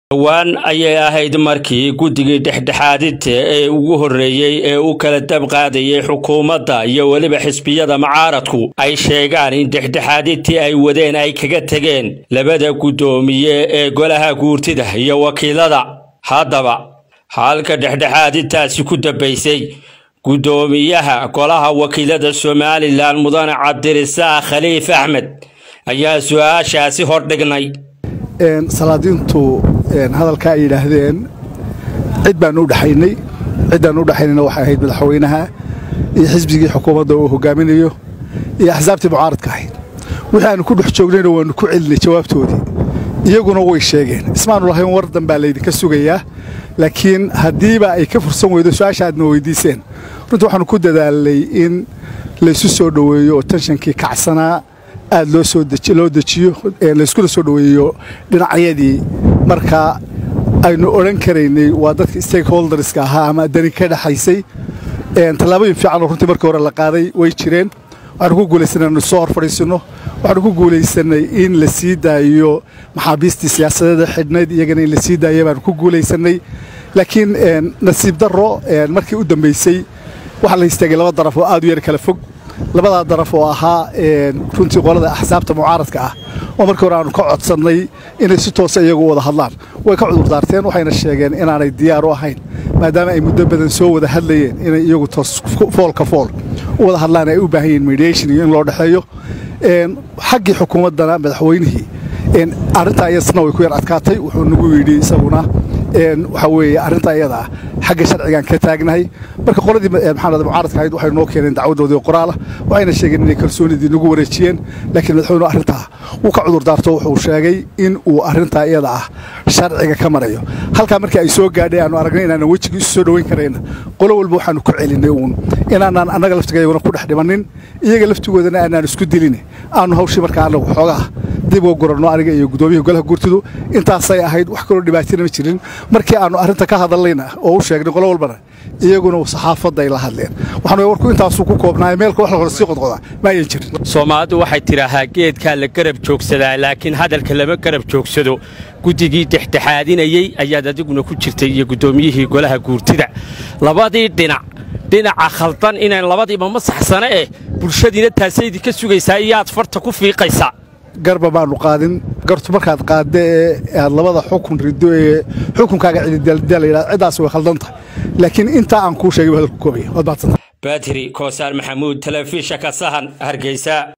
waan ayay ahayd markii guddigii dhexdhexaadinta ee ugu horeeyay ee uu kala dab qaadayay xukuumadda iyo waliba xisbiyada mucaaradku ay sheegaan in dhexdhexaadintii ay wadeen ay kaga tageen labada gudoomiye ee golaha guurtida iyo wakiilada. haddaba halka dhexdhexaadintaasi ku dambeysay gudoomiyaha golaha wakiilada Soomaaliland Mudane Cabdirasaaq Khaliif Axmed ayaa su'aashaasi hordhignay. salaadintu hadalka ay yiraahdeen cid baan u dhaxaynay waxa ahayd madaxweynaha iyo xisbigii xukuumadda uu hogaaminayo iyo axsaabtii mucaaradka ahayd waxaan ku dhex joognayna waan ku celinay jawaabtoodii iyaguna way sheegeen ismaanu lahayn war danbaa leedinka sugayaa laakiin hadiiba ay ka fursan weydo su'aashaadna weydiiseen runtii waxaan ku dadaalay in la isu soo dhaweeyo oo tensionkii kacsanaa aad loo dejiyo la isku soo dhaweeyo dhinacyadii marka aynu oran karaynay waa dadka stakeholderska ahaa ama dari ka dhaxaysay talaabooyin fiican oo runtii markii hore la qaaday way jireen waxaan ku guuleysanay in soo horfariisano waxaan ku guuleysanay in la sii daayo maxaabiistii siyaasadeed xidhnayd iyagana in la sii daayo baan ku guuleysanay laakiin nasiib darro markii u dambeysay waxa la istaagay laba daraf oo aad u yar kala fog labada daraf oo ahaa runtii qolada axsaabta mucaaradka ah oo markii hore aanu ka codsanay inay si toos ah iyagu wada hadlaan way ka cudur daarteen waxayna sheegeen inaanay diyaar u ahayn maadaama ay muddo badan soo wada hadlayeen inay iyagu toos foolka fool u wada hadlaan ay u baahan yihiin mediation iyo in loo dhaxeeyo xaggii xukuumaddana madaxweynihii arrintaa iyadana way ku yar adkaatay wuxuu nagu yidhi isaguna waxa weeye arrintaa iyada xagga sharcigan ka taagnahay marka qoladii maxamed mucaaradka ahayd waxay noo keeneen dacwadoodii qoraal waxayna sheegeen inay kalsoonidii nagu wareejiyeen laakiin madaxweynuhu arrintaa uu ka cudur daarto wuxuu sheegay in uu arrintaa iyada sharciga ka marayo halka markii ay soo gaadhay aanu aragnay inaan wajiga isu soo dhaweyn karayna qolo walba waxaanu ku celinay inaan anaga laftigayaguna ku dhex dhimanin iyaga laftigoodana aanan isku dilin aanu hawshii markaa anagu xoogaa dib ugu gurano aniga iyo gudoomiyaha golaha guurtidu intaasay ahayd wax kale dhibaatina ma jirin markii aanu arrinta ka hadallayna oo u sheegnay qolo walbana iyaguna saxaafadda ay la hadleen waxaan warku intaas ku koobnaay meelka wax la hor sii qodqoda ma ay jirin Soomaalidu waxay tiraahaa geedka la garab joogsadaa laakiin hadalka lama garab joogsado guddigii dhexdhexaadinayay ayaa adiguna ku jirtay iyo gudoomiyihii golaha guurtida labadii dhinaca khaldan inaan labadiiba ma saxsana bulshadiina taasaydi ka sugaysaa iyaad farta ku fiiqaysaa garba baanu qaadin gartu markaad qaadee labada xukun rido ee xukunkaaga cididal yiraahdo cidaas way khaldan tahay laakiin inta aan ku sheegay hadalku koobay wad baadsan Batri Koosar Maxamuud telefishinka Sahan Hargeysa.